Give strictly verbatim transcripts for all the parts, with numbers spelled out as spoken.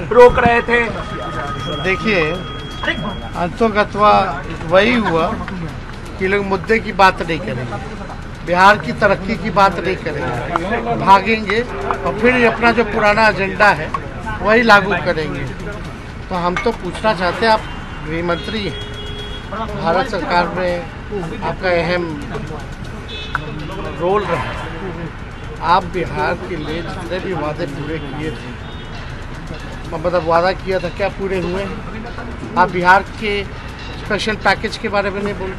रोक रहे थे। देखिए, अंतोगत्वा वही हुआ कि लोग मुद्दे की बात नहीं करेंगे, बिहार की तरक्की की बात नहीं करेंगे, भागेंगे और फिर अपना जो पुराना एजेंडा है वही लागू करेंगे। तो हम तो पूछना चाहते हैं, आप गृह मंत्री हैं, भारत सरकार में आपका अहम रोल रहा, आप बिहार के लिए जितने भी वादे पूरे किए थे, मतलब वादा किया था, क्या पूरे हुए? आप बिहार के स्पेशल पैकेज के बारे में नहीं बोल।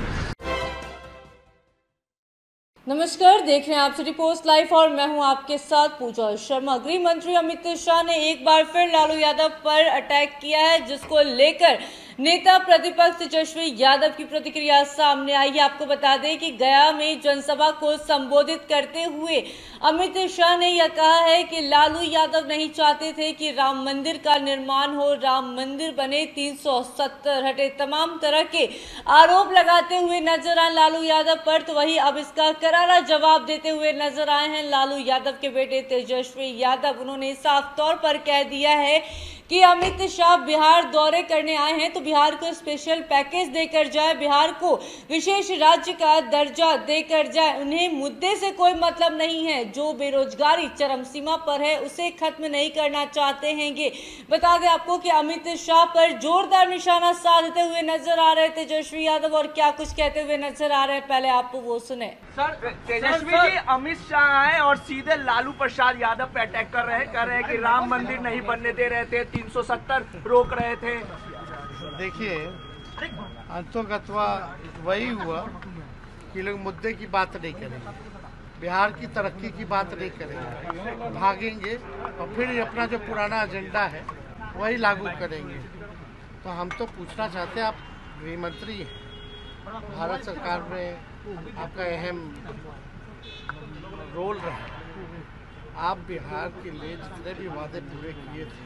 नमस्कार, देख रहे हैं आप सिटी पोस्ट लाइव और मैं हूं आपके साथ पूजा शर्मा। गृह मंत्री अमित शाह ने एक बार फिर लालू यादव पर अटैक किया है, जिसको लेकर नेता प्रतिपक्ष तेजस्वी यादव की प्रतिक्रिया सामने आई है। आपको बता दें कि गया में जनसभा को संबोधित करते हुए अमित शाह ने यह कहा है कि लालू यादव नहीं चाहते थे कि राम मंदिर का निर्माण हो, राम मंदिर बने, तीन सौ सत्तर हटे, तमाम तरह के आरोप लगाते हुए नजर आए लालू यादव पर। तो वही अब इसका करारा जवाब देते हुए नजर आए हैं लालू यादव के बेटे तेजस्वी यादव। उन्होंने साफ तौर पर कह दिया है कि अमित शाह बिहार दौरे करने आए हैं तो बिहार को स्पेशल पैकेज देकर जाए, बिहार को विशेष राज्य का दर्जा देकर जाए। उन्हें मुद्दे से कोई मतलब नहीं है, जो बेरोजगारी चरम सीमा पर है उसे खत्म नहीं करना चाहते हैंगे। बता दें आपको कि अमित शाह पर जोरदार निशाना साधते हुए नजर आ रहे तेजस्वी यादव, और क्या कुछ कहते हुए नजर आ रहे हैं, पहले आप वो सुने। सर, तेजस्वी जी अमित शाह आए और सीधे लालू प्रसाद यादव पे अटैक कर रहे हैं, कह रहे हैं कि राम मंदिर नहीं बनने दे रहे थे, तीन सौ सत्तर रोक रहे थे। देखिए, अंतोगत्वा वही हुआ कि लोग मुद्दे की बात नहीं करेंगे, बिहार की तरक्की की बात नहीं करेंगे, भागेंगे और फिर अपना जो पुराना एजेंडा है वही लागू करेंगे। तो हम तो पूछना चाहते हैं, आप गृह मंत्री हैं, भारत सरकार में आपका अहम रोल रहा, आप बिहार के लिए जितने भी वादे पूरे किए थे,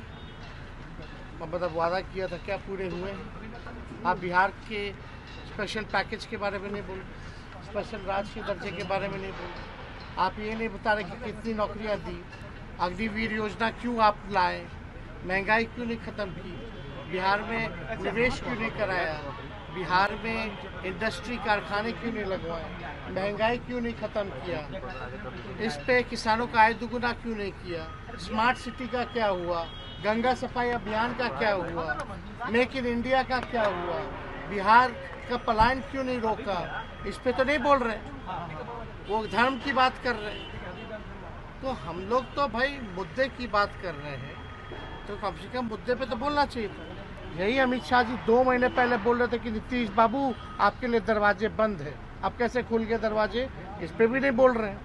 मतलब वादा किया था, क्या पूरे हुए? आप बिहार के स्पेशल पैकेज के बारे में नहीं बोल, स्पेशल राज्य के दर्जे के बारे में नहीं बोल, आप ये नहीं बता रहे कि कितनी नौकरियां दी, अग्निवीर योजना क्यों आप लाए, महंगाई क्यों नहीं ख़त्म की, बिहार में निवेश क्यों नहीं कराया, बिहार में इंडस्ट्री कारखाने क्यों नहीं लगवाए, महंगाई क्यों नहीं ख़त्म किया, इस पे किसानों का आय दुगुना क्यों नहीं किया, स्मार्ट सिटी का क्या हुआ, गंगा सफाई अभियान का क्या हुआ, मेक इन इंडिया का क्या हुआ, बिहार का पलायन क्यों नहीं रोका, इस पे तो नहीं बोल रहे, वो धर्म की बात कर रहे हैं। तो हम लोग तो भाई मुद्दे की बात कर रहे हैं, तो कम से कम मुद्दे पे तो बोलना चाहिए था। यही अमित शाह जी दो महीने पहले बोल रहे थे कि नीतीश बाबू आपके लिए दरवाजे बंद है, अब कैसे खुल गए दरवाजे, इस पे भी नहीं बोल रहे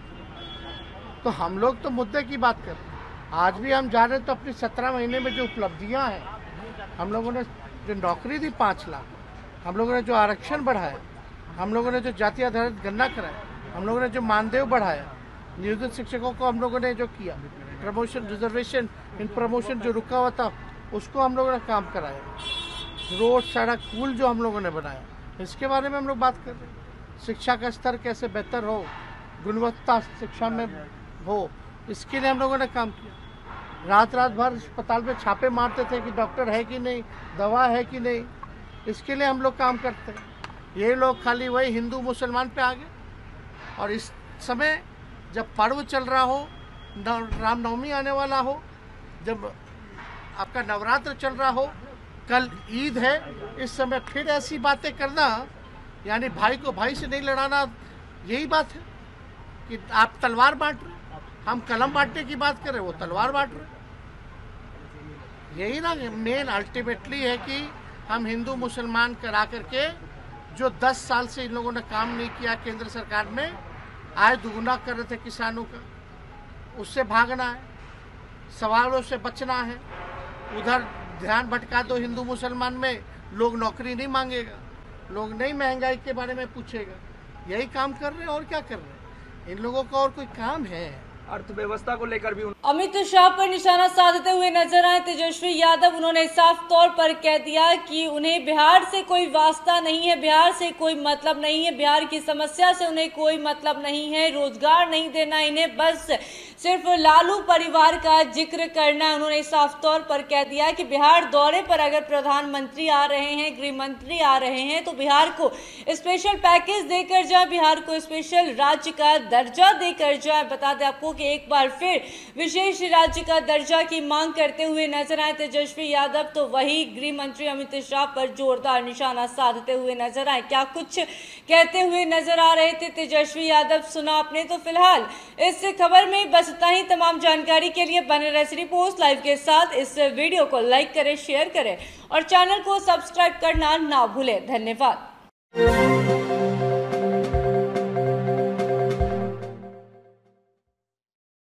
हैं। तो हम लोग तो मुद्दे की बात कर रहे हैं। आज भी हम जा रहे हैं तो अपनी सत्रह महीने में जो उपलब्धियां हैं, हम लोगों ने जो नौकरी दी पाँच लाख, हम लोगों ने जो आरक्षण बढ़ाया, हम लोगों ने जो जाति आधारित गणना कराया, हम लोगों ने जो मानदेय बढ़ाया, नियोजित शिक्षकों को हम लोगों ने जो किया, प्रमोशन रिजर्वेशन इन प्रमोशन जो रुका हुआ था उसको हम लोगों ने काम कराया, रोड सड़क पुल जो हम लोगों ने बनाया, इसके बारे में हम लोग बात कर रहे हैं। शिक्षा का स्तर कैसे बेहतर हो, गुणवत्ता शिक्षा में हो, इसके लिए हम लोगों ने काम किया। रात रात भर अस्पताल में छापे मारते थे कि डॉक्टर है कि नहीं, दवा है कि नहीं, इसके लिए हम लोग काम करते हैं। ये लोग खाली वही हिंदू मुसलमान पे आ गए। और इस समय जब पर्व चल रहा हो, रामनवमी आने वाला हो, जब आपका नवरात्र चल रहा हो, कल ईद है, इस समय फिर ऐसी बातें करना, यानी भाई को भाई से नहीं लड़ाना, यही बात है कि आप तलवार बांट रहे, हम कलम बांटने की बात कर रहे, वो तलवार बांट रहे। यही ना मेन अल्टीमेटली है कि हम हिंदू मुसलमान करा करके जो दस साल से इन लोगों ने काम नहीं किया केंद्र सरकार में, आय दुगुना कर रहे थे किसानों का, उससे भागना है, सवालों से बचना है। उधर ध्यान भटका दो हिंदू मुसलमान में, लोग नौकरी नहीं मांगेगा, लोग नहीं महंगाई के बारे में पूछेगा। यही काम कर रहे हैं और क्या कर रहे हैं। इन लोगों का और कोई काम है? अर्थव्यवस्था को लेकर भी। अमित शाह पर निशाना साधते हुए नजर आए तेजस्वी यादव। उन्होंने साफ तौर पर कह दिया कि उन्हें बिहार से कोई वास्ता नहीं है, बिहार से कोई मतलब नहीं है, बिहार की समस्या से उन्हें कोई मतलब नहीं है, रोजगार नहीं देना इन्हें, बस सिर्फ लालू परिवार का जिक्र करना है। उन्होंने साफ तौर पर कह दिया कि बिहार दौरे पर अगर प्रधानमंत्री आ रहे हैं, गृह मंत्री आ रहे हैं तो बिहार को स्पेशल पैकेज देकर जाए, बिहार को स्पेशल राज्य का दर्जा देकर जाए। बता दें आपको कि एक बार फिर विशेष राज्य का दर्जा की मांग करते हुए नजर आए तेजस्वी यादव, तो वही गृह मंत्री अमित शाह पर जोरदार निशाना साधते हुए नजर आए। क्या कुछ कहते हुए नजर आ रहे थे तेजस्वी यादव, सुना आपने। तो फिलहाल इस खबर में बस इतना ही। तमाम जानकारी के लिए बने रहे सिटी पोस्ट लाइव के साथ। इस वीडियो को लाइक करें, शेयर करें और चैनल को सब्सक्राइब करना ना भूलें। धन्यवाद।